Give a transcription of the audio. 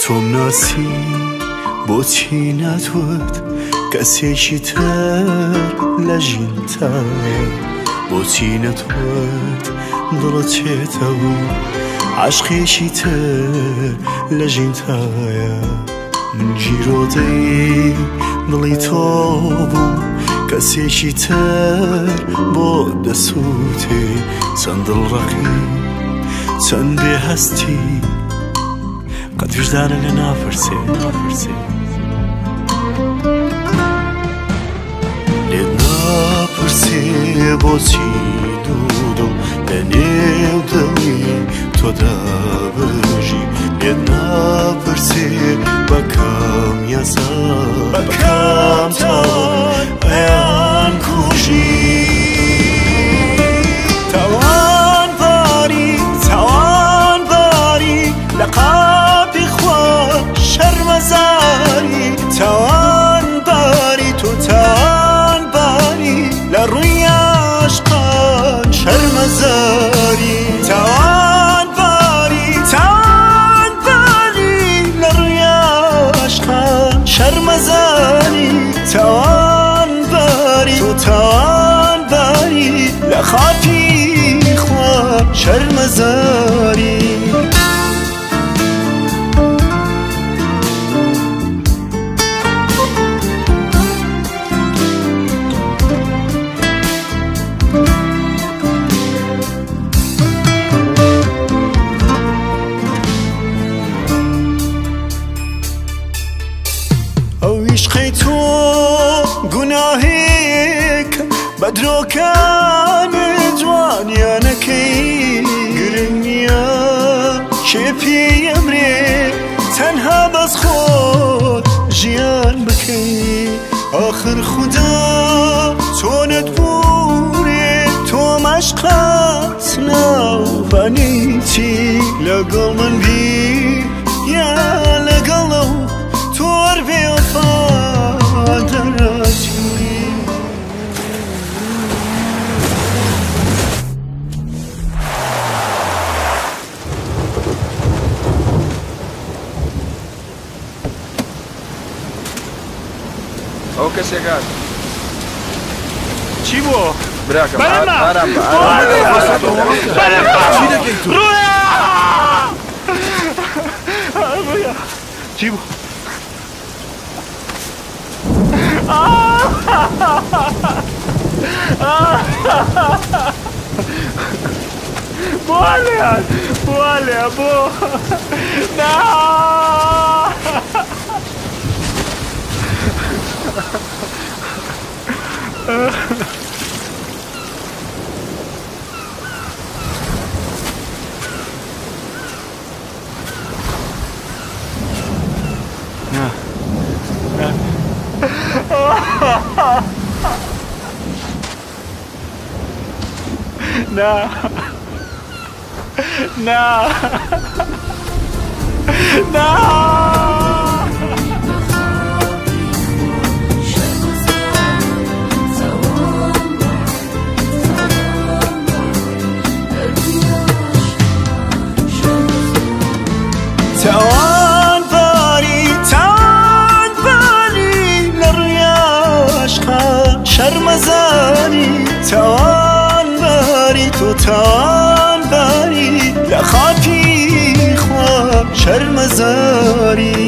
تۆم ناسی بۆچی ناتوت کەسێکی تر لە ژینتایە بۆچی نەتوت دڵت چێتەوە عاشقێکی تر لە ژینتایە من گیرۆدەی دڵی تۆ بوو کەسێکی تر بۆ دەسووتێ چەند دڵڕەقی چەند بێهەستی قەت وجدانە لە نافرسێ لێت ناپرسێ بۆچی دوودڵ لە نێو دڵی تۆدا بژی لێت ناپرسێ بە کام یاسا بە کام تاوان ئەیان کوژی تاوانباری لە قاپی خوا شەرمەزاری تاوانباری تۆ تاوانباری لە ڕووی عاشقان شەرمەزاری تاوانباری لە ڕووی عاشقان شەرمەزاری تاوانباری تۆ تاوانباری لە خاپی خوا شەرمەزاری عشقی تو گوناهێک بە درۆکانە جوانیانەکەی گرنگ نییە کێ پێی ئەمرێ تەنها بەس خۆت ژیان بکەی ئاخر خودا تۆ نەتبوورێ تۆم عاشقات ناوانیتی لەگەڵ من بی یا لەگەڵ تۆر بێوەفا دەراتی ئەو کەسێکات چی بۆ؟ براکەم ئارام بە چی دەکەیت تو؟ ڕوویا چی بۆ؟ بۆ نا تاوانباری لە ڕووی عاشقان شەرمەزاری تاوانباری تۆ تاوانباری لە خاپی خوا شەرمەزاری